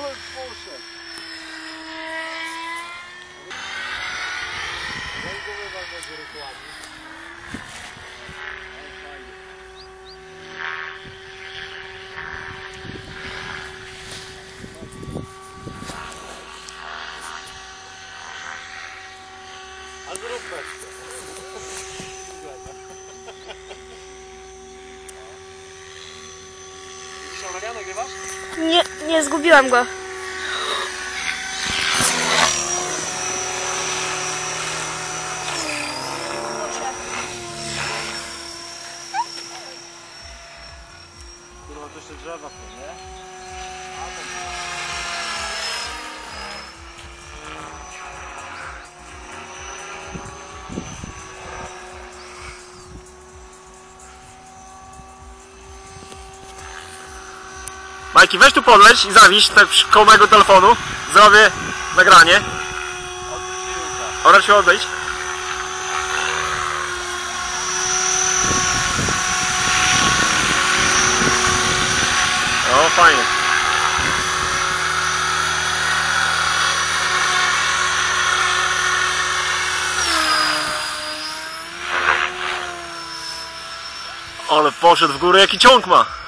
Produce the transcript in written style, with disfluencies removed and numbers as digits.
poszedł. Zajmowywał będzie rytualnie. A zrób beczkę. Dzisiaj nagrywasz? Nie zgubiłam go. Kurwa, to jeszcze drzewa są, nie? Majki, weź tu podleć i zawiś tak koło mojego telefonu. Zrobię nagranie. Oraz się odejdź. O, fajnie. Ale poszedł w górę, jaki ciąg ma.